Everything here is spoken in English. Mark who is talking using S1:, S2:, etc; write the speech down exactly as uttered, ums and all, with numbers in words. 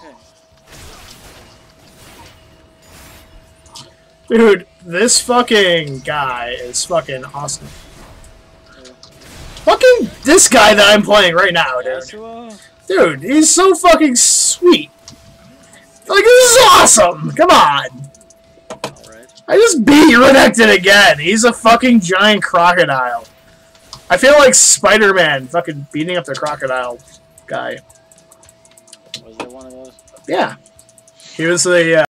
S1: Okay.
S2: Dude, this fucking guy is fucking awesome. Fucking this guy that I'm playing right now, dude.
S1: Yasuo?
S2: Dude, he's so fucking sweet. Like, this is awesome! Come on!
S1: Alright.
S2: I just beat Renekton again. He's a fucking giant crocodile. I feel like Spider-Man fucking beating up the crocodile guy.
S1: Was there one of those?
S2: Yeah. He was the, uh,